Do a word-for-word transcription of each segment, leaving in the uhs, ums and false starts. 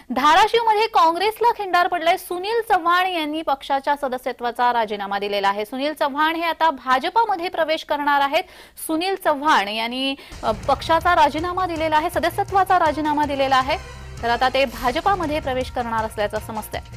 धाराशिवमध्ये काँग्रेसला खिंडार पडलाय। सुनील चव्हाण यांनी पक्षाच्या सदस्यत्वाचा राजीनामा दिलेला आहे। सुनील चव्हाण हे आता भाजपामध्ये प्रवेश करणार आहेत। सुनील चव्हाण यांनी पक्षाचा राजीनामा दिलेला आहे, सदस्यत्वाचा राजीनामा दिलेला आहे, तर आता ते भाजपामध्ये प्रवेश करणार असल्याचं समजतंय।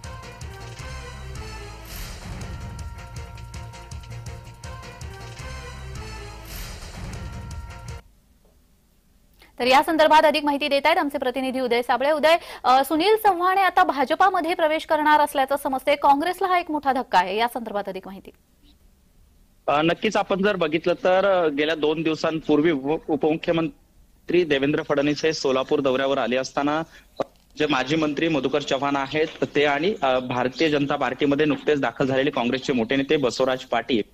तर या संदर्भात अधिक माहिती देत आहेत आमचे प्रतिनिधी उदय साबळे। उदय, सुनील चव्हाण आता भाजपामध्ये प्रवेश करणार असल्याचं समजते, काँग्रेसला हा एक मोठा धक्का आहे, या संदर्भात अधिक माहिती। नक्कीच आपण जर बघितलं तर गेल्या दोन दिवसांपूर्वी उपमुख्यमंत्री देवेंद्र फडणवीस हे सोलापूर दौऱ्यावर आले असताना जे माजी मंत्री मधुकर चव्हाण आहेत ते आणि भारतीय जनता पार्टीमध्ये नुकतेच दाखल झालेले काँग्रेसचे मोठे नेते बसवराज पाटील,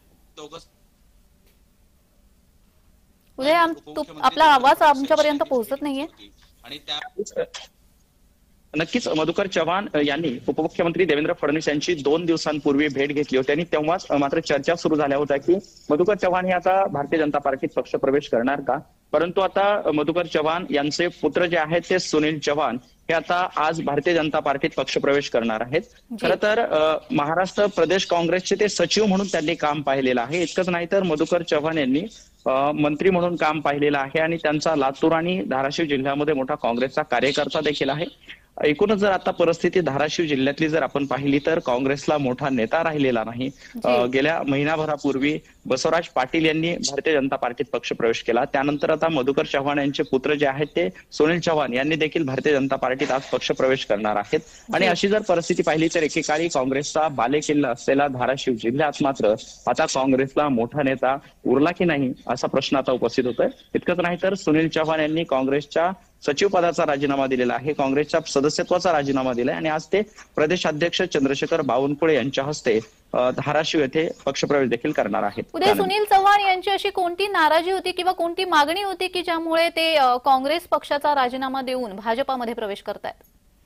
उदय आपला आवाज आमच्यापर्यंत पोहोचत नाहीये। आणि त्या नक्कीच मधुकर चव्हाण यांनी उपमुख्यमंत्री देवेंद्र फडणवीस यांची दोन दिवसांपूर्वी भेट घेतली होती आणि तेव्हाच मात्र चर्चा सुरू झाल्या होत्या की मधुकर चव्हाण हे आता भारतीय जनता पार्टीत पक्षप्रवेश करणार का। परंतु आता मधुकर चव्हाण यांचे पुत्र जे आहेत ते सुनील चव्हाण हे आता आज भारतीय जनता पार्टीत पक्षप्रवेश करणार आहेत। खरं तर महाराष्ट्र प्रदेश काँग्रेसचे ते सचिव म्हणून त्यांनी काम पाहिलेलं आहे। इतकंच नाही तर मधुकर चव्हाण यांनी मंत्री म्हणून काम पाहिलेलं आहे आणि त्यांचा लातूर आणि धाराशिव जिल्ह्यामध्ये मोठा काँग्रेसचा कार्यकर्ता देखील आहे। एकूणच जर आता परिस्थिती धाराशिव जिल्ह्यातली जर आपण पाहिली तर काँग्रेसला मोठा नेता राहिलेला नाही। गेल्या महिनाभरापूर्वी बसवराज पाटील यांनी भारतीय जनता पार्टीत पक्षप्रवेश केला, त्यानंतर आता मधुकर चव्हाण यांचे पुत्र जे आहेत ते सुनील चव्हाण यांनी देखील भारतीय जनता पार्टीत आज पक्षप्रवेश करणार आहेत। आणि अशी जर परिस्थिती पाहिली तर एकेकाळी काँग्रेसचा बालेकिल्ला असलेला धाराशिव जिल्ह्यात मात्र आता काँग्रेसला मोठा नेता उरला की नाही असा प्रश्न आता उपस्थित होतोय। इतकंच नाही तर सुनील चव्हाण यांनी काँग्रेसच्या सचिव पदाचा राजीनामा दिलेला आहे, काँग्रेसच्या सदस्यत्वाचा राजीनामा दिलाय आणि आज ते प्रदेशाध्यक्ष चंद्रशेखर बावनकुळे यांच्या हस्ते धाराशिव येथे पक्षप्रवेश देखील करणार आहेत। उद्या सुनील चव्हाण यांची अशी कोणती नाराजी होती किंवा कोणती मागणी होती की ज्यामुळे ते काँग्रेस पक्षाचा राजीनामा देऊन भाजपामध्ये प्रवेश करतायत?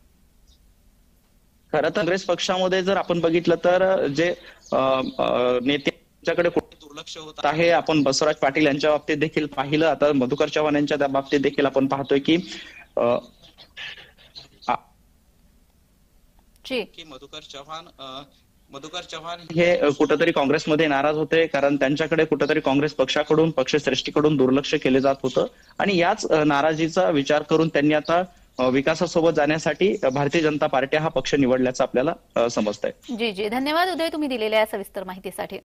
खरं तर काँग्रेस पक्षामध्ये जर आपण बघितलं तर जे नेत्यांच्याकडे दुर्लक्ष होत आहे, आपण बसवराज पाटील यांच्या बाबतीत देखील पाहिलं, आता मधुकर चव्हाण यांच्या त्या बाबतीत देखील आपण पाहतोय की मधुकर चव्हाण मधुकर चव्हाण हे कुठेतरी काँग्रेसमध्ये नाराज होते, कारण त्यांच्याकडे कुठेतरी काँग्रेस पक्षाकडून पक्षश्रेष्ठीकडून दुर्लक्ष केले जात होतं आणि याच नाराजीचा विचार करून त्यांनी आता विकासासोबत जाण्यासाठी भारतीय जनता पार्टी हा पक्ष निवडल्याचं आपल्याला समजतंय। जी जी धन्यवाद उदय, तुम्ही दिलेल्या सविस्तर माहितीसाठी।